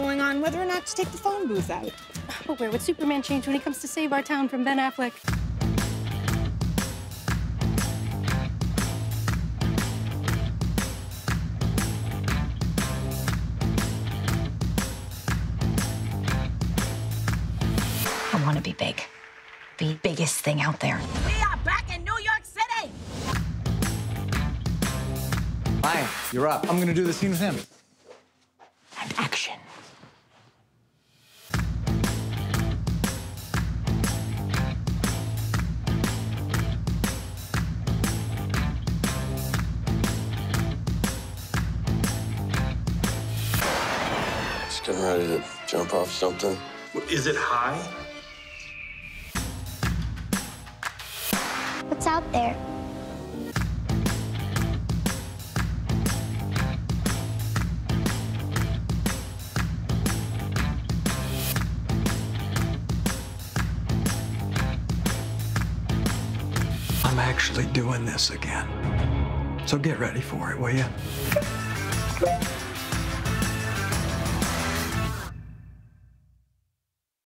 going on whether or not to take the phone booth out. But where would Superman change when he comes to save our town from Ben Affleck? I want to be big. The biggest thing out there. We are back in New York City! Hi, you're up. I'm gonna do the scene with him. And action. Just getting ready to jump off something. Is it high? What's out there? I'm actually doing this again. So get ready for it, will you?